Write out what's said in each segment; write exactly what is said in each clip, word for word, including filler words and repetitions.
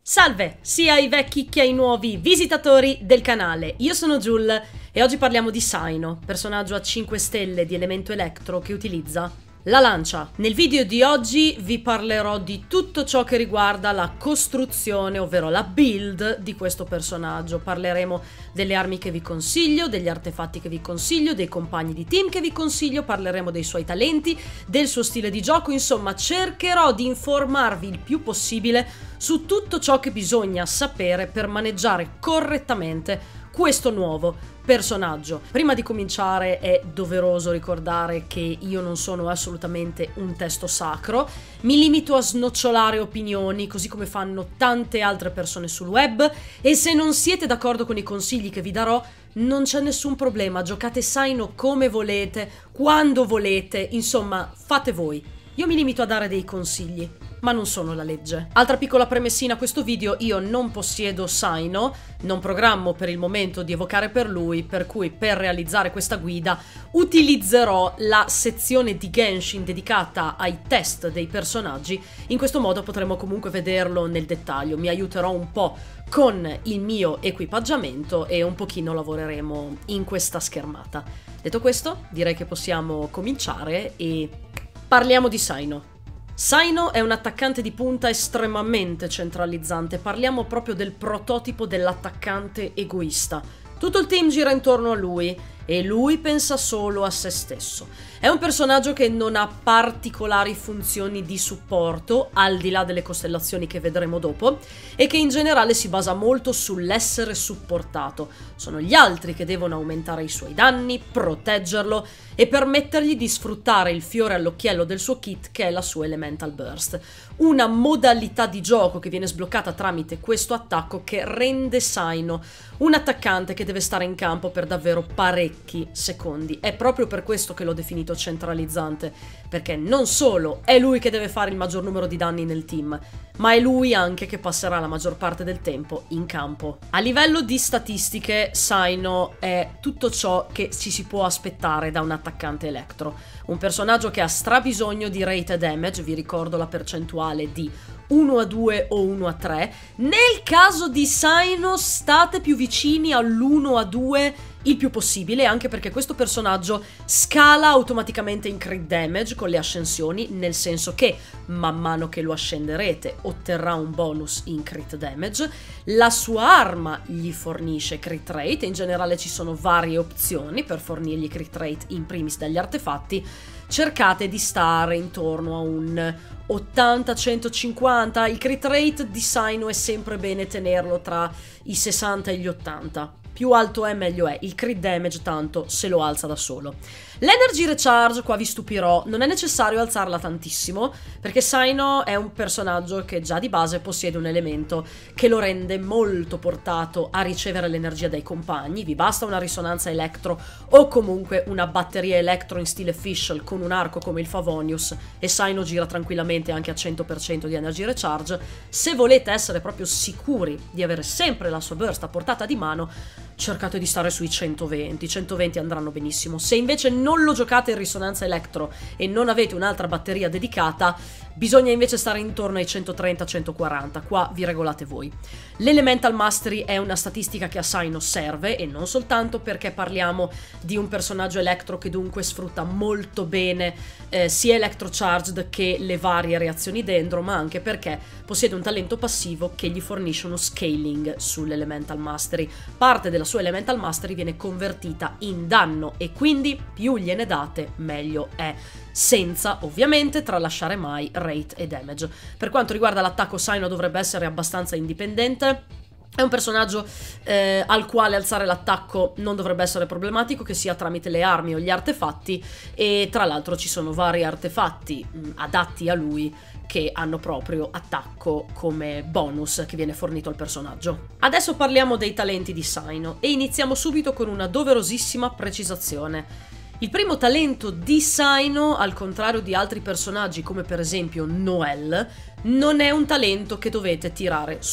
Salve, sia ai vecchi che ai nuovi visitatori del canale, io sono Giul e oggi parliamo di Cyno, personaggio a cinque stelle di elemento elettro che utilizza la lancia. Nel video di oggi vi parlerò di tutto ciò che riguarda la costruzione, ovvero la build di questo personaggio. Parleremo delle armi che vi consiglio, degli artefatti che vi consiglio, dei compagni di team che vi consiglio, parleremo dei suoi talenti, del suo stile di gioco, insomma cercherò di informarvi il più possibile su tutto ciò che bisogna sapere per maneggiare correttamente questo nuovo personaggio. Prima di cominciare è doveroso ricordare che io non sono assolutamente un testo sacro, mi limito a snocciolare opinioni così come fanno tante altre persone sul web e se non siete d'accordo con i consigli che vi darò non c'è nessun problema, giocate Cyno come volete, quando volete, insomma fate voi. Io mi limito a dare dei consigli, ma non sono la legge. Altra piccola premessina a questo video, io non possiedo Cyno, non programmo per il momento di evocare per lui, per cui per realizzare questa guida utilizzerò la sezione di Genshin dedicata ai test dei personaggi, in questo modo potremo comunque vederlo nel dettaglio, mi aiuterò un po' con il mio equipaggiamento e un pochino lavoreremo in questa schermata. Detto questo, direi che possiamo cominciare e parliamo di Cyno. Cyno è un attaccante di punta estremamente centralizzante, parliamo proprio del prototipo dell'attaccante egoista. Tutto il team gira intorno a lui e lui pensa solo a se stesso. È un personaggio che non ha particolari funzioni di supporto, al di là delle costellazioni che vedremo dopo, e che in generale si basa molto sull'essere supportato. Sono gli altri che devono aumentare i suoi danni, proteggerlo e permettergli di sfruttare il fiore all'occhiello del suo kit che è la sua Elemental Burst. Una modalità di gioco che viene sbloccata tramite questo attacco che rende Cyno un attaccante che deve stare in campo per davvero parecchi secondi. È proprio per questo che l'ho definito centralizzante, perché non solo è lui che deve fare il maggior numero di danni nel team, ma è lui anche che passerà la maggior parte del tempo in campo. A livello di statistiche, Cyno è tutto ciò che ci si può aspettare da un attaccante elettro. Un personaggio che ha strabisogno di rate e damage, vi ricordo la percentuale di uno a due o uno a tre. Nel caso di Cyno state più vicini all'uno a due il più possibile, anche perché questo personaggio scala automaticamente in crit damage con le ascensioni, nel senso che man mano che lo ascenderete otterrà un bonus in crit damage. La sua arma gli fornisce crit rate, in generale ci sono varie opzioni per fornirgli crit rate, in primis dagli artefatti. Cercate di stare intorno a un ottanta centocinquanta, il crit rate di Cyno è sempre bene tenerlo tra i sessanta e gli ottanta. Più alto è meglio è, il crit damage tanto se lo alza da solo. L'energy recharge, qua vi stupirò, non è necessario alzarla tantissimo perché Cyno è un personaggio che già di base possiede un elemento che lo rende molto portato a ricevere l'energia dai compagni. Vi basta una risonanza elettro o comunque una batteria elettro in stile Fischl con un arco come il Favonius e Cyno gira tranquillamente anche a cento per cento di energy recharge. Se volete essere proprio sicuri di avere sempre la sua burst a portata di mano, cercate di stare sui centoventi, centoventi andranno benissimo. Se invece non lo giocate in risonanza elettro e non avete un'altra batteria dedicata, bisogna invece stare intorno ai centotrenta centoquaranta, qua vi regolate voi. L'Elemental Mastery è una statistica che a Cyno serve, e non soltanto perché parliamo di un personaggio elettro che dunque sfrutta molto bene eh, sia Electro Charged che le varie reazioni dendro, ma anche perché possiede un talento passivo che gli fornisce uno scaling sull'Elemental Mastery. Parte della sua Elemental Mastery viene convertita in danno e quindi più gliene date meglio è, senza ovviamente tralasciare mai rate e damage. Per quanto riguarda l'attacco, Cyno dovrebbe essere abbastanza indipendente. È un personaggio eh, al quale alzare l'attacco non dovrebbe essere problematico, che sia tramite le armi o gli artefatti, e tra l'altro ci sono vari artefatti mh, adatti a lui che hanno proprio attacco come bonus che viene fornito al personaggio. Adesso parliamo dei talenti di Cyno e iniziamo subito con una doverosissima precisazione. Il primo talento di Cyno, al contrario di altri personaggi come per esempio Noelle, non è un talento che dovete tirare su.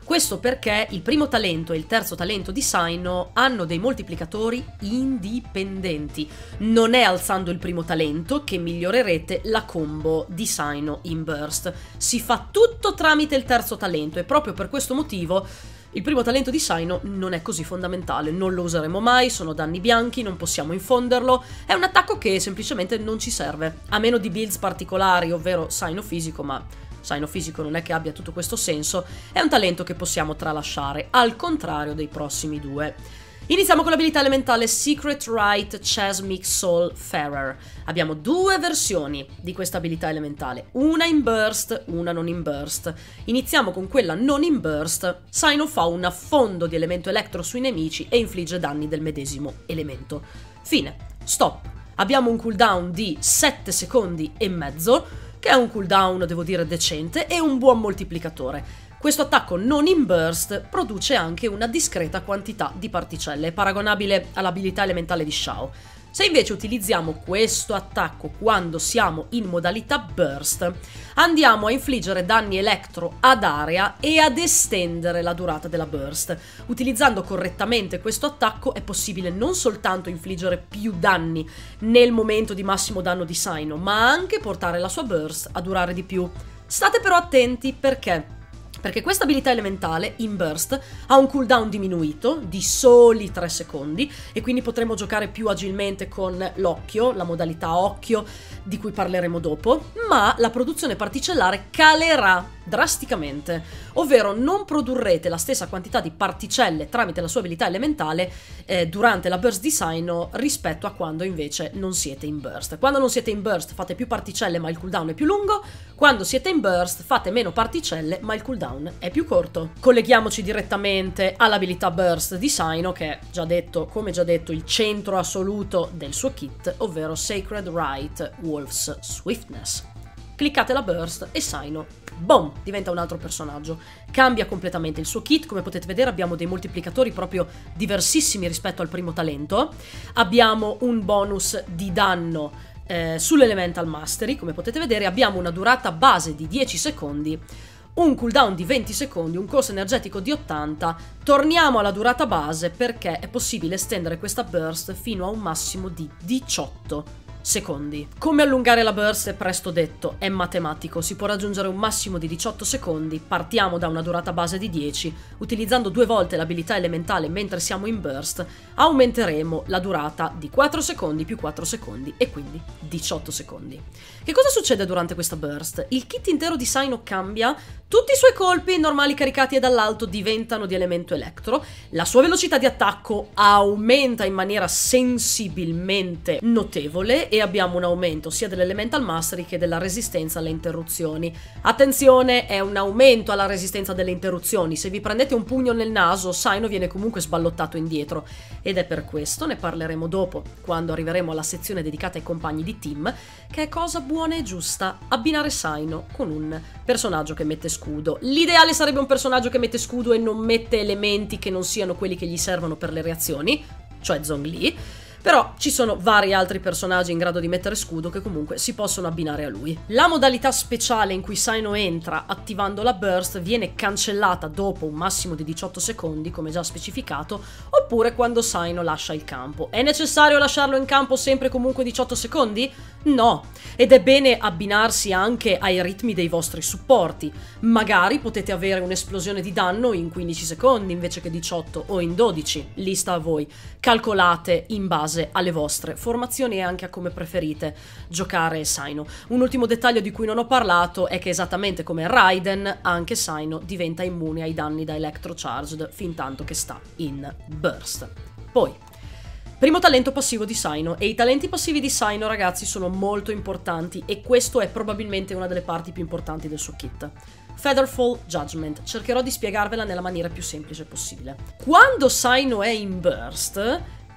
Questo perché il primo talento e il terzo talento di Cyno hanno dei moltiplicatori indipendenti. Non è alzando il primo talento che migliorerete la combo di Cyno in burst. Si fa tutto tramite il terzo talento e proprio per questo motivo il primo talento di Cyno non è così fondamentale, non lo useremo mai, sono danni bianchi, non possiamo infonderlo, è un attacco che semplicemente non ci serve, a meno di builds particolari, ovvero Cyno fisico, ma Cyno fisico non è che abbia tutto questo senso, è un talento che possiamo tralasciare, al contrario dei prossimi due. Iniziamo con l'abilità elementale Secret Rite Chasmic Soul Farer. Abbiamo due versioni di questa abilità elementale, una in burst, una non in burst. Iniziamo con quella non in burst. Cyno fa un affondo di elemento elettro sui nemici e infligge danni del medesimo elemento. Fine. Stop. Abbiamo un cooldown di sette secondi e mezzo, che è un cooldown, devo dire, decente e un buon moltiplicatore. Questo attacco non in burst produce anche una discreta quantità di particelle, paragonabile all'abilità elementale di Shao. Se invece utilizziamo questo attacco quando siamo in modalità burst, andiamo a infliggere danni elettro ad area e ad estendere la durata della burst. Utilizzando correttamente questo attacco è possibile non soltanto infliggere più danni nel momento di massimo danno di Cyno, ma anche portare la sua burst a durare di più. State però attenti perché... Perché questa abilità elementale, in burst, ha un cooldown diminuito di soli tre secondi e quindi potremo giocare più agilmente con l'occhio, la modalità occhio, di cui parleremo dopo, ma la produzione particellare calerà drasticamente, ovvero non produrrete la stessa quantità di particelle tramite la sua abilità elementale eh, durante la burst di Cyno rispetto a quando invece non siete in burst. Quando non siete in burst fate più particelle ma il cooldown è più lungo, quando siete in burst fate meno particelle ma il cooldown è più corto. Colleghiamoci direttamente all'abilità burst di Cyno, che è già detto, come già detto, il centro assoluto del suo kit, ovvero Sacred Rite Wolf's Swiftness. Cliccate la burst e Cyno, boom, diventa un altro personaggio. Cambia completamente il suo kit, come potete vedere abbiamo dei moltiplicatori proprio diversissimi rispetto al primo talento. Abbiamo un bonus di danno eh, sull'Elemental Mastery, come potete vedere abbiamo una durata base di dieci secondi, un cooldown di venti secondi, un costo energetico di ottanta. Torniamo alla durata base perché è possibile estendere questa burst fino a un massimo di diciotto secondi. Come allungare la burst è presto detto, è matematico, si può raggiungere un massimo di diciotto secondi, partiamo da una durata base di dieci, utilizzando due volte l'abilità elementale mentre siamo in burst, aumenteremo la durata di quattro secondi più quattro secondi e quindi diciotto secondi. Che cosa succede durante questa burst? Il kit intero di Cyno cambia, tutti i suoi colpi normali caricati e dall'alto diventano di elemento elettro, la sua velocità di attacco aumenta in maniera sensibilmente notevole e abbiamo un aumento sia dell'Elemental Mastery che della resistenza alle interruzioni. Attenzione, è un aumento alla resistenza delle interruzioni, se vi prendete un pugno nel naso Cyno viene comunque sballottato indietro ed è per questo, ne parleremo dopo, quando arriveremo alla sezione dedicata ai compagni di team, che è cosa buona e giusta abbinare Cyno con un personaggio che mette scudo. L'ideale sarebbe un personaggio che mette scudo e non mette elementi che non siano quelli che gli servono per le reazioni, cioè Zhongli. Però ci sono vari altri personaggi in grado di mettere scudo che comunque si possono abbinare a lui. La modalità speciale in cui Cyno entra attivando la burst viene cancellata dopo un massimo di diciotto secondi, come già specificato, oppure quando Cyno lascia il campo. È necessario lasciarlo in campo sempre comunque diciotto secondi? No, ed è bene abbinarsi anche ai ritmi dei vostri supporti. Magari potete avere un'esplosione di danno in quindici secondi invece che diciotto o in dodici, lì sta a voi. Calcolate in base alle vostre formazioni e anche a come preferite giocare Cyno. Un ultimo dettaglio di cui non ho parlato è che esattamente come Raiden, anche Cyno diventa immune ai danni da Electrocharged fin tanto che sta in burst. Poi, primo talento passivo di Cyno, e i talenti passivi di Cyno, ragazzi, sono molto importanti e questo è probabilmente una delle parti più importanti del suo kit. Featherfall Judgment, cercherò di spiegarvela nella maniera più semplice possibile. Quando Cyno è in burst,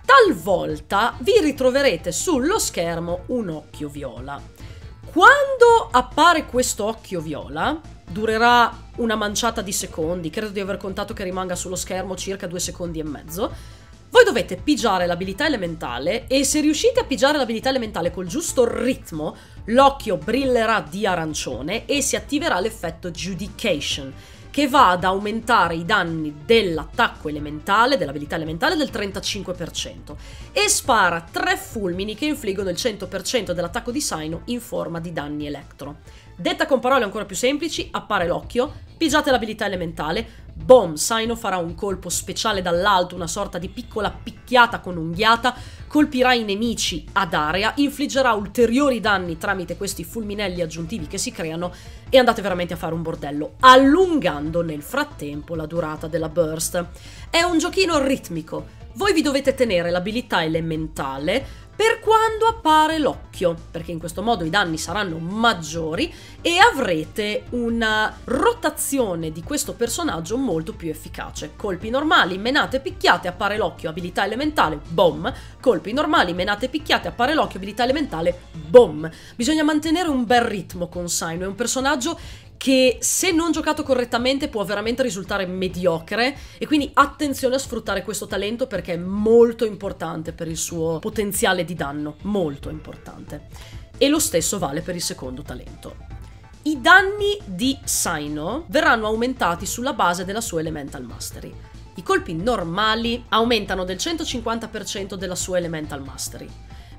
talvolta vi ritroverete sullo schermo un occhio viola. Quando appare questo occhio viola, durerà una manciata di secondi, credo di aver contato che rimanga sullo schermo circa due secondi e mezzo. Voi dovete pigiare l'abilità elementale e se riuscite a pigiare l'abilità elementale col giusto ritmo, l'occhio brillerà di arancione e si attiverà l'effetto Judication, che va ad aumentare i danni dell'attacco elementale, dell'abilità elementale del trentacinque per cento e spara tre fulmini che infliggono il cento per cento dell'attacco di Cyno in forma di danni elettro. Detta con parole ancora più semplici, appare l'occhio, pigiate l'abilità elementale, boom, Cyno farà un colpo speciale dall'alto, una sorta di piccola picchiata con unghiata, colpirà i nemici ad area, infliggerà ulteriori danni tramite questi fulminelli aggiuntivi che si creano e andate veramente a fare un bordello, allungando nel frattempo la durata della burst. È un giochino ritmico, voi vi dovete tenere l'abilità elementale per quando appare l'occhio, perché in questo modo i danni saranno maggiori e avrete una rotazione di questo personaggio molto più efficace. Colpi normali, menate, picchiate, appare l'occhio, abilità elementale, boom. Colpi normali, menate, picchiate, appare l'occhio, abilità elementale, boom. Bisogna mantenere un bel ritmo con Cyno, è un personaggio che se non giocato correttamente può veramente risultare mediocre e quindi attenzione a sfruttare questo talento perché è molto importante per il suo potenziale di danno, molto importante. E lo stesso vale per il secondo talento. I danni di Cyno verranno aumentati sulla base della sua Elemental Mastery. I colpi normali aumentano del centocinquanta per cento della sua Elemental Mastery,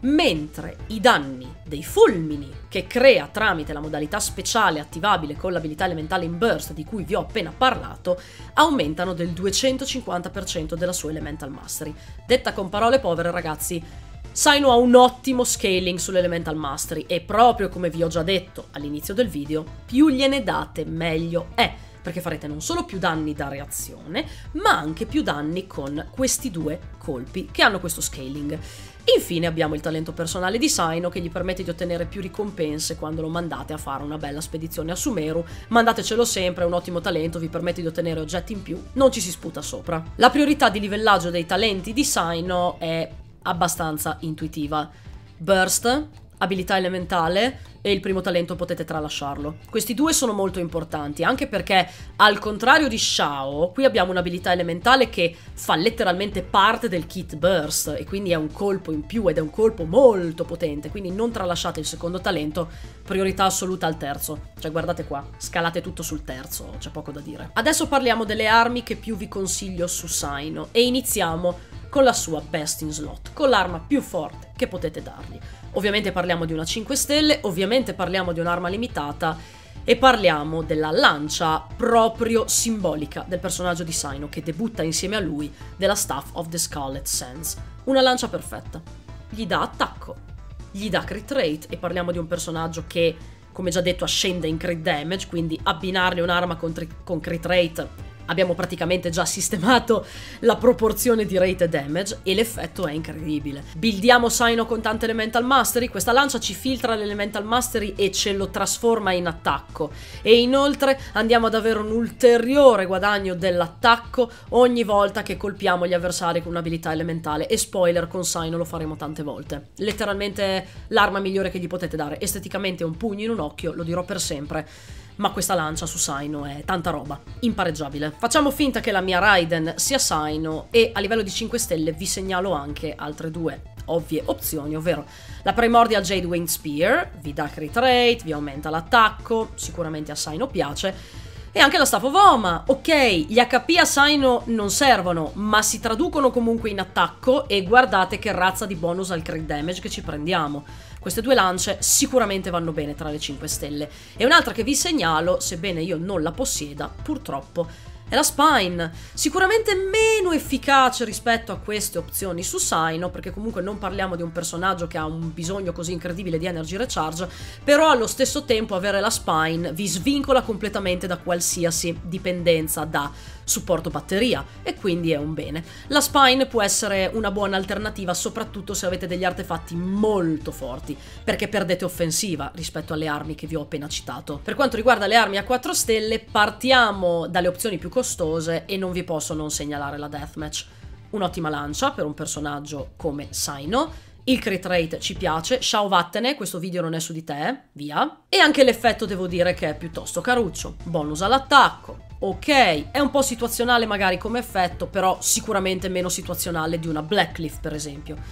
mentre i danni dei fulmini che crea tramite la modalità speciale attivabile con l'abilità elementale in burst di cui vi ho appena parlato aumentano del duecentocinquanta per cento della sua Elemental Mastery. Detta con parole povere, ragazzi, Cyno ha un ottimo scaling sull'Elemental Mastery e proprio come vi ho già detto all'inizio del video, più gliene date meglio è, perché farete non solo più danni da reazione, ma anche più danni con questi due colpi che hanno questo scaling. Infine abbiamo il talento personale di Cyno che gli permette di ottenere più ricompense quando lo mandate a fare una bella spedizione a Sumeru. Mandatecelo sempre, è un ottimo talento, vi permette di ottenere oggetti in più, non ci si sputa sopra. La priorità di livellaggio dei talenti di Cyno è abbastanza intuitiva. Burst, abilità elementale e il primo talento potete tralasciarlo. Questi due sono molto importanti, anche perché al contrario di Xiao, qui abbiamo un'abilità elementale che fa letteralmente parte del kit Burst e quindi è un colpo in più ed è un colpo molto potente, quindi non tralasciate il secondo talento, priorità assoluta al terzo. Cioè guardate qua, scalate tutto sul terzo, c'è poco da dire. Adesso parliamo delle armi che più vi consiglio su Cyno e iniziamo con la sua Best in Slot, con l'arma più forte che potete dargli. Ovviamente parliamo di una cinque stelle, ovviamente parliamo di un'arma limitata e parliamo della lancia proprio simbolica del personaggio di Cyno che debutta insieme a lui, della Staff of the Scarlet Sands. Una lancia perfetta. Gli dà attacco, gli dà crit rate e parliamo di un personaggio che, come già detto, ascende in crit damage, quindi abbinargli un'arma con, con crit rate abbiamo praticamente già sistemato la proporzione di rate e damage e l'effetto è incredibile. Buildiamo Cyno con tante Elemental Mastery, questa lancia ci filtra l'Elemental Mastery e ce lo trasforma in attacco e inoltre andiamo ad avere un ulteriore guadagno dell'attacco ogni volta che colpiamo gli avversari con un'abilità elementale e spoiler, con Cyno lo faremo tante volte. Letteralmente l'arma migliore che gli potete dare, esteticamente è un pugno in un occhio, lo dirò per sempre. Ma questa lancia su Cyno è tanta roba, impareggiabile. Facciamo finta che la mia Raiden sia Cyno e a livello di cinque stelle vi segnalo anche altre due ovvie opzioni, ovvero la Primordial Jade Winged Spear, vi dà crit rate, vi aumenta l'attacco, sicuramente a Cyno piace, e anche la Staff of Oma. Ok, gli H P a Cyno non servono, ma si traducono comunque in attacco e guardate che razza di bonus al crit damage che ci prendiamo. Queste due lance sicuramente vanno bene tra le cinque stelle. E un'altra che vi segnalo, sebbene io non la possieda, purtroppo, è la Spine. Sicuramente meno efficace rispetto a queste opzioni su Cyno, perché comunque non parliamo di un personaggio che ha un bisogno così incredibile di energy recharge, però allo stesso tempo avere la Spine vi svincola completamente da qualsiasi dipendenza da supporto batteria e quindi è un bene. La Spine può essere una buona alternativa soprattutto se avete degli artefatti molto forti, perché perdete offensiva rispetto alle armi che vi ho appena citato. Per quanto riguarda le armi a quattro stelle, partiamo dalle opzioni più costose e non vi posso non segnalare la Deathmatch. Un'ottima lancia per un personaggio come Cyno, il crit rate ci piace, ciao vattene, questo video non è su di te, via. E anche l'effetto devo dire che è piuttosto caruccio, bonus all'attacco. Ok, è un po' situazionale magari come effetto, però sicuramente meno situazionale di una Blackcliff per esempio.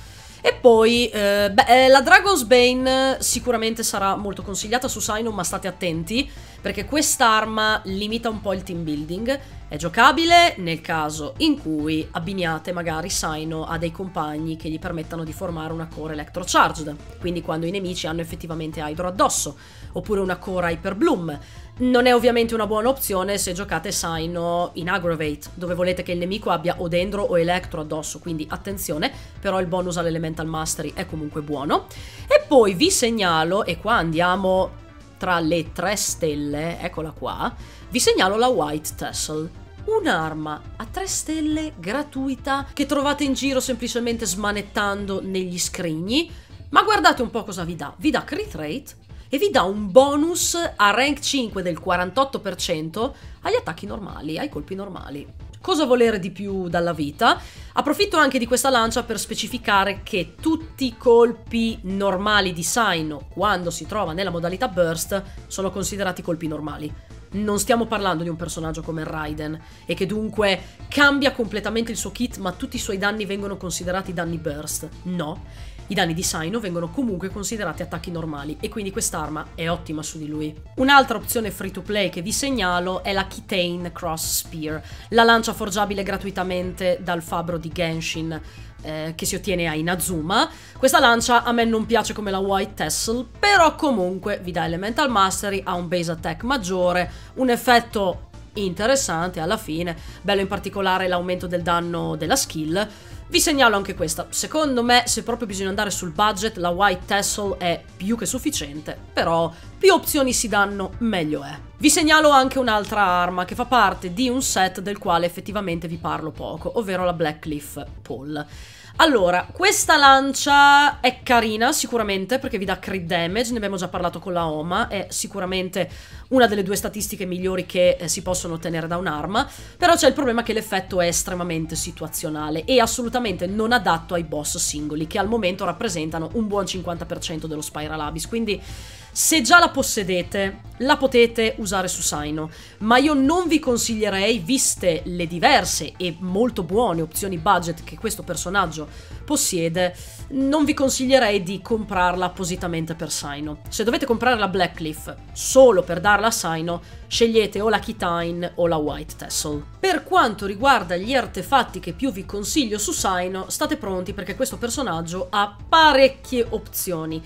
E poi, eh, beh, la Dragon's Bane sicuramente sarà molto consigliata su Cyno, ma state attenti, perché quest'arma limita un po' il team building. È giocabile nel caso in cui abbiniate magari Cyno a dei compagni che gli permettano di formare una core electrocharged, quindi quando i nemici hanno effettivamente Hydro addosso, oppure una core Hyper Bloom. Non è ovviamente una buona opzione se giocate Cyno in Aggravate, dove volete che il nemico abbia o Dendro o Electro addosso, quindi attenzione, però il bonus all'Elemental Mastery è comunque buono. E poi vi segnalo, e qua andiamo tra le tre stelle, eccola qua, vi segnalo la White Tassel. Un'arma a tre stelle gratuita che trovate in giro semplicemente smanettando negli scrigni, ma guardate un po' cosa vi dà. Vi dà crit rate e vi dà un bonus a rank cinque del quarantotto per cento agli attacchi normali, ai colpi normali. Cosa volere di più dalla vita? Approfitto anche di questa lancia per specificare che tutti i colpi normali di Cyno, quando si trova nella modalità burst, sono considerati colpi normali. Non stiamo parlando di un personaggio come Raiden, e che dunque cambia completamente il suo kit, ma tutti i suoi danni vengono considerati danni burst. No. I danni di Cyno vengono comunque considerati attacchi normali, e quindi quest'arma è ottima su di lui. Un'altra opzione free to play che vi segnalo è la Kitane Cross Spear, la lancia forgiabile gratuitamente dal fabbro di Genshin, eh, che si ottiene a Inazuma. Questa lancia a me non piace come la White Tassel, però comunque vi dà Elemental Mastery, ha un base attack maggiore, un effetto interessante alla fine, bello in particolare l'aumento del danno della skill. Vi segnalo anche questa. Secondo me, se proprio bisogna andare sul budget, la White Tassel è più che sufficiente, però più opzioni si danno, meglio è. Vi segnalo anche un'altra arma che fa parte di un set del quale effettivamente vi parlo poco, ovvero la Black Cliff Pole. Allora, questa lancia è carina sicuramente perché vi dà crit damage, ne abbiamo già parlato con la Oma, è sicuramente una delle due statistiche migliori che eh, si possono ottenere da un'arma, però c'è il problema che l'effetto è estremamente situazionale e assolutamente non adatto ai boss singoli, che al momento rappresentano un buon cinquanta per cento dello Spiral Abyss, quindi se già la possedete, la potete usare su Cyno, ma io non vi consiglierei, viste le diverse e molto buone opzioni budget che questo personaggio possiede, non vi consiglierei di comprarla appositamente per Cyno. Se dovete comprare la Black Cliff solo per darla a Cyno, scegliete o la Kitane o la White Tassel. Per quanto riguarda gli artefatti che più vi consiglio su Cyno, state pronti perché questo personaggio ha parecchie opzioni.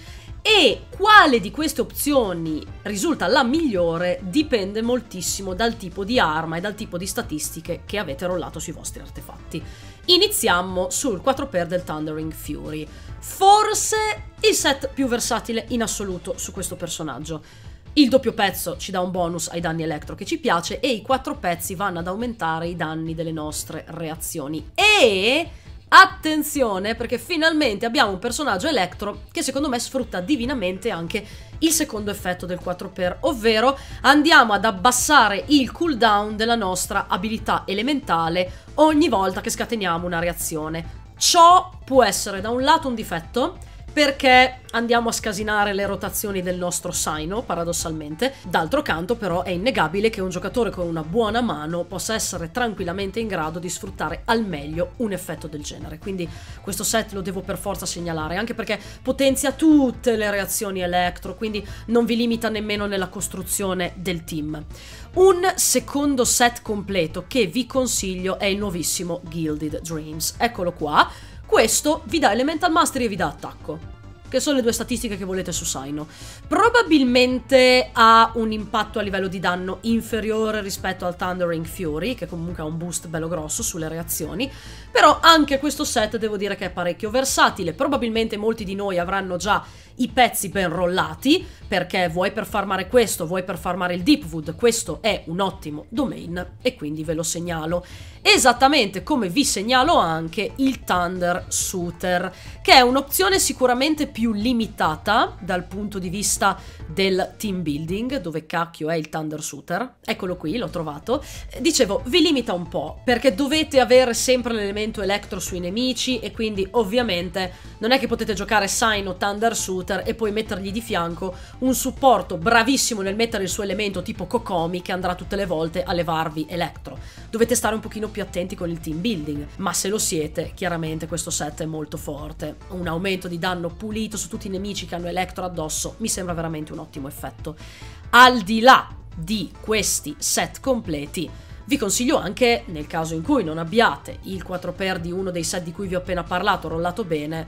E quale di queste opzioni risulta la migliore dipende moltissimo dal tipo di arma e dal tipo di statistiche che avete rollato sui vostri artefatti. Iniziamo sul quattro per del Thundering Fury, forse il set più versatile in assoluto su questo personaggio. Il doppio pezzo ci dà un bonus ai danni elettro che ci piace e i quattro pezzi vanno ad aumentare i danni delle nostre reazioni. E attenzione, perché finalmente abbiamo un personaggio elettro che secondo me sfrutta divinamente anche il secondo effetto del quattro per, ovvero andiamo ad abbassare il cooldown della nostra abilità elementale ogni volta che scateniamo una reazione. Ciò può essere da un lato un difetto, perché andiamo a scasinare le rotazioni del nostro Cyno, paradossalmente. D'altro canto, però, è innegabile che un giocatore con una buona mano possa essere tranquillamente in grado di sfruttare al meglio un effetto del genere. Quindi questo set lo devo per forza segnalare, anche perché potenzia tutte le reazioni elettro, quindi non vi limita nemmeno nella costruzione del team. Un secondo set completo che vi consiglio è il nuovissimo Gilded Dreams. Eccolo qua. Questo vi dà Elemental Mastery e vi dà attacco, che sono le due statistiche che volete su Cyno. Probabilmente ha un impatto a livello di danno inferiore rispetto al Thundering Fury, che comunque ha un boost bello grosso sulle reazioni, però anche questo set devo dire che è parecchio versatile. Probabilmente molti di noi avranno già i pezzi ben rollati, perché vuoi per farmare questo, vuoi per farmare il Deepwood, questo è un ottimo domain e quindi ve lo segnalo. Esattamente come vi segnalo anche il Thunder Shooter, che è un'opzione sicuramente più limitata dal punto di vista del team building. Dove cacchio è il Thunder Shooter? Eccolo qui, l'ho trovato. Dicevo, vi limita un po', perché dovete avere sempre l'elemento elettro sui nemici e quindi ovviamente non è che potete giocare Cyno Thunder Shooter e poi mettergli di fianco un supporto bravissimo nel mettere il suo elemento tipo Kokomi che andrà tutte le volte a levarvi elettro. dovete stare un pochino più attenti con il team building, ma se lo siete, chiaramente questo set è molto forte. Un aumento di danno pulito su tutti i nemici che hanno Electro addosso mi sembra veramente un ottimo effetto. Al di là di questi set completi, vi consiglio anche, nel caso in cui non abbiate il quattro per di uno dei set di cui vi ho appena parlato rollato bene,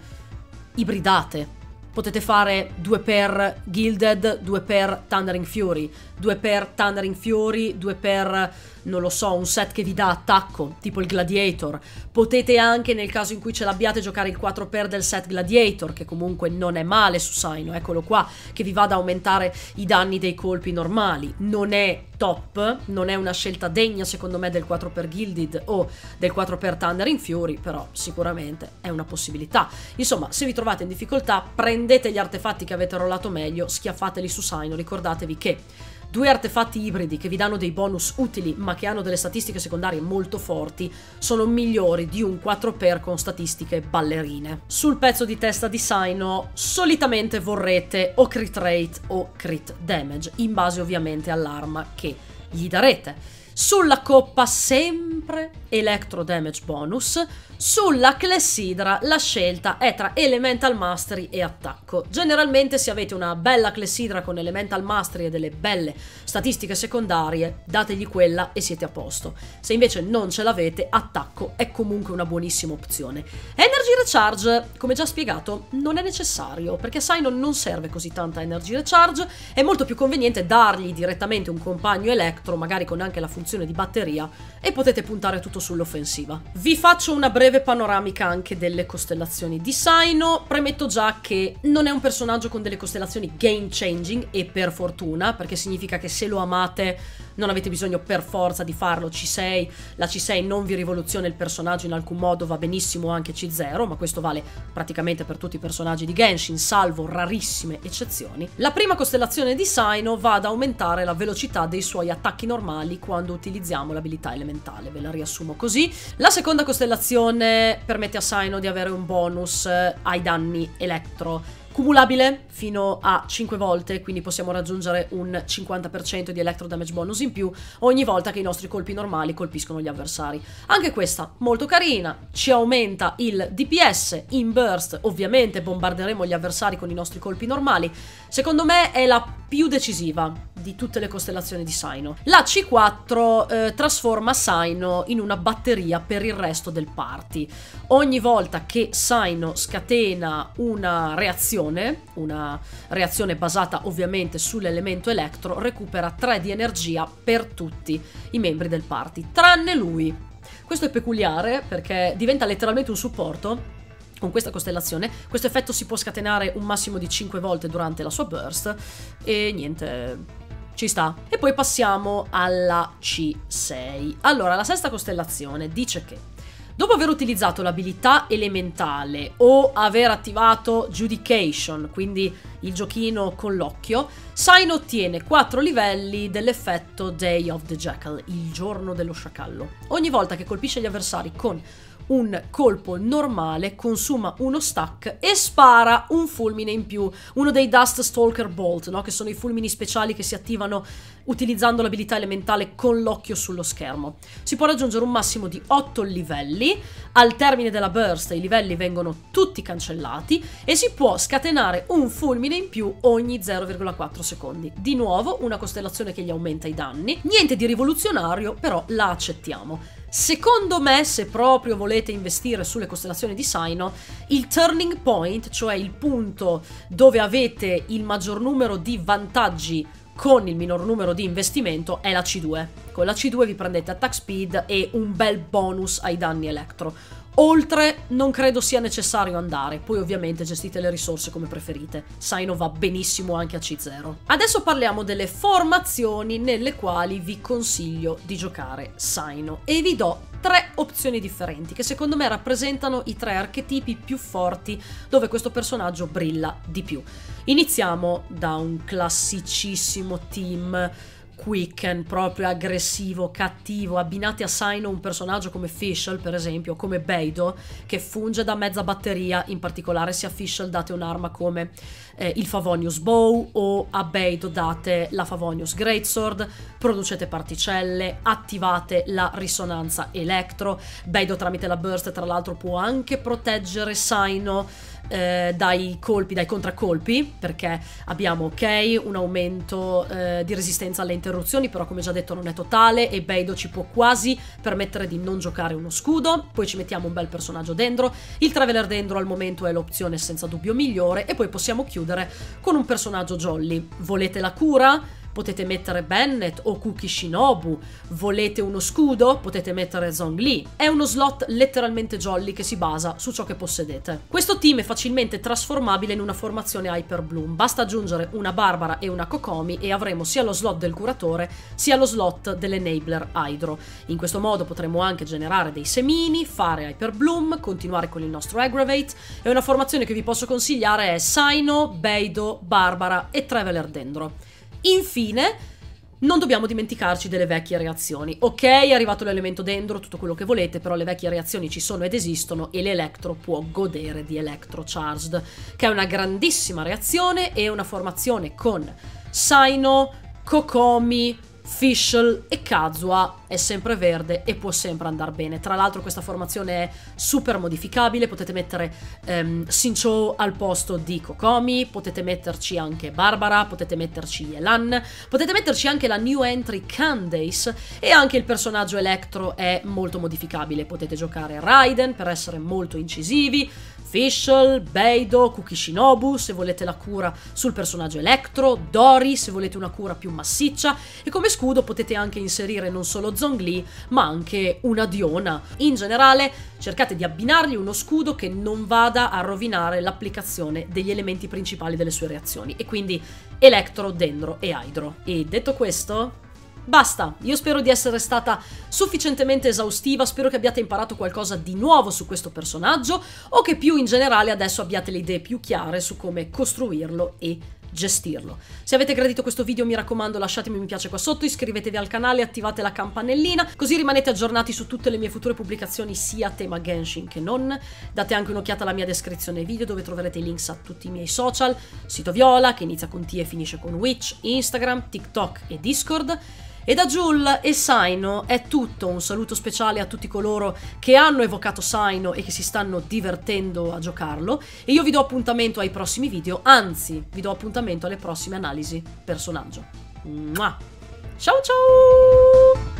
ibridate. Potete fare due per Gilded, due per Thundering Fury, due per Thundering Fury, due per, non lo so, un set che vi dà attacco, tipo il Gladiator. Potete anche, nel caso in cui ce l'abbiate, giocare il quattro per del set Gladiator, che comunque non è male su Cyno, eccolo qua, che vi va ad aumentare i danni dei colpi normali. Non è top, non è una scelta degna secondo me del quattro per Gilded o del quattro per Thundering Fury, però sicuramente è una possibilità. Insomma, se vi trovate in difficoltà, prendete gli artefatti che avete rollato meglio, schiaffateli su Cyno, ricordatevi che due artefatti ibridi che vi danno dei bonus utili ma che hanno delle statistiche secondarie molto forti sono migliori di un quattro per con statistiche ballerine. Sul pezzo di testa di Cyno solitamente vorrete o crit rate o crit damage, in base ovviamente all'arma che gli darete. Sulla coppa sempre Electro Damage bonus. Sulla Clessidra la scelta è tra Elemental Mastery e attacco. Generalmente se avete una bella Clessidra con Elemental Mastery e delle belle statistiche secondarie, dategli quella e siete a posto. Se invece non ce l'avete, attacco è comunque una buonissima opzione. Energy Recharge, come già spiegato, non è necessario, perché Cyno non serve così tanta Energy Recharge, è molto più conveniente dargli direttamente un compagno Electro, magari con anche la funzione di batteria, e potete puntare tutto sull'offensiva. Vi faccio una breve panoramica anche delle costellazioni di Cyno. Premetto già che non è un personaggio con delle costellazioni game changing, e per fortuna, perché significa che se lo amate non avete bisogno per forza di farlo C sei, la C sei non vi rivoluziona il personaggio in alcun modo, va benissimo anche C zero, ma questo vale praticamente per tutti i personaggi di Genshin, salvo rarissime eccezioni. La prima costellazione di Cyno va ad aumentare la velocità dei suoi attacchi normali quando utilizziamo l'abilità elementale, ve la riassumo così. La seconda costellazione permette a Cyno di avere un bonus ai danni elettro cumulabile fino a cinque volte, quindi possiamo raggiungere un cinquanta per cento di Electro Damage bonus in più ogni volta che i nostri colpi normali colpiscono gli avversari. Anche questa molto carina, ci aumenta il D P S in burst, ovviamente bombarderemo gli avversari con i nostri colpi normali. Secondo me è la più decisiva di tutte le costellazioni di Cyno. La C quattro eh, trasforma Cyno in una batteria per il resto del party. Ogni volta che Cyno scatena una reazione, una reazione basata ovviamente sull'elemento elettro, recupera tre di energia per tutti i membri del party, tranne lui. Questo è peculiare perché diventa letteralmente un supporto. Con questa costellazione questo effetto si può scatenare un massimo di cinque volte durante la sua burst e niente, ci sta. E poi passiamo alla C sei. Allora, la sesta costellazione dice che dopo aver utilizzato l'abilità elementale o aver attivato Judication, quindi il giochino con l'occhio, Cyno ottiene quattro livelli dell'effetto Day of the Jackal, il giorno dello sciacallo. Ogni volta che colpisce gli avversari con un colpo normale consuma uno stack e spara un fulmine in più, uno dei Dust Stalker Bolt, no? Che sono i fulmini speciali che si attivano utilizzando l'abilità elementale con l'occhio sullo schermo. Si può raggiungere un massimo di otto livelli, al termine della burst i livelli vengono tutti cancellati e si può scatenare un fulmine in più ogni zero virgola quattro secondi. Di nuovo una costellazione che gli aumenta i danni, niente di rivoluzionario, però la accettiamo. Secondo me, se proprio volete investire sulle costellazioni di Cyno, il turning point, cioè il punto dove avete il maggior numero di vantaggi con il minor numero di investimento, è la C due. Con la C due vi prendete attack speed e un bel bonus ai danni elettro. Oltre non credo sia necessario andare, poi ovviamente gestite le risorse come preferite. Cyno va benissimo anche a C zero. Adesso parliamo delle formazioni nelle quali vi consiglio di giocare Cyno e vi do tre opzioni differenti che secondo me rappresentano i tre archetipi più forti dove questo personaggio brilla di più. Iniziamo da un classicissimo team quicken, proprio aggressivo, cattivo, abbinati a Cyno un personaggio come Fischl, per esempio, come Beidou, che funge da mezza batteria, in particolare se a Fischl date un'arma come eh, il Favonius Bow o a Beidou date la Favonius Greatsword, producete particelle, attivate la risonanza elettro. Beidou tramite la burst tra l'altro può anche proteggere Cyno Eh, dai colpi, dai contraccolpi, perché abbiamo ok un aumento eh, di resistenza alle interruzioni, però come già detto non è totale e Beidou ci può quasi permettere di non giocare uno scudo. Poi ci mettiamo un bel personaggio dendro, il Traveler dendro al momento è l'opzione senza dubbio migliore, e poi possiamo chiudere con un personaggio jolly. Volete la cura? Potete mettere Bennett o Kuki Shinobu. Volete uno scudo? Potete mettere Zhongli. È uno slot letteralmente jolly che si basa su ciò che possedete. Questo team è facilmente trasformabile in una formazione Hyper Bloom. Basta aggiungere una Barbara e una Kokomi e avremo sia lo slot del curatore sia lo slot dell'enabler Hydro. In questo modo potremo anche generare dei semini, fare Hyper Bloom, continuare con il nostro Aggravate, e una formazione che vi posso consigliare è Cyno, Beidou, Barbara e Traveler Dendro. Infine, non dobbiamo dimenticarci delle vecchie reazioni. Ok, è arrivato l'elemento dendro, tutto quello che volete, però le vecchie reazioni ci sono ed esistono e l'Electro può godere di Electro Charged, che è una grandissima reazione e una formazione con Cyno, Kokomi, Fischl e Kazuha è sempre verde e può sempre andare bene. Tra l'altro questa formazione è super modificabile, potete mettere um, Xingqiu al posto di Kokomi, potete metterci anche Barbara, potete metterci Yelan, potete metterci anche la new entry Candace, e anche il personaggio Electro è molto modificabile. Potete giocare Raiden per essere molto incisivi, Fischl, Beidou, Kuki Shinobu se volete la cura sul personaggio Electro, Dori se volete una cura più massiccia, e come scudo potete anche inserire non solo Zhongli ma anche una Diona. In generale cercate di abbinargli uno scudo che non vada a rovinare l'applicazione degli elementi principali delle sue reazioni, e quindi Electro, Dendro e Hydro. E detto questo, basta, io spero di essere stata sufficientemente esaustiva, spero che abbiate imparato qualcosa di nuovo su questo personaggio, o che più in generale adesso abbiate le idee più chiare su come costruirlo e gestirlo. Se avete gradito questo video mi raccomando lasciatemi un mi piace qua sotto, iscrivetevi al canale, attivate la campanellina, così rimanete aggiornati su tutte le mie future pubblicazioni sia a tema Genshin che non. Date anche un'occhiata alla mia descrizione video dove troverete i links a tutti i miei social, sito Viola che inizia con T e finisce con Witch, Instagram, TikTok e Discord. E da Jul e Cyno è tutto, un saluto speciale a tutti coloro che hanno evocato Cyno e che si stanno divertendo a giocarlo, e io vi do appuntamento ai prossimi video, anzi vi do appuntamento alle prossime analisi personaggio. Mua. Ciao ciao!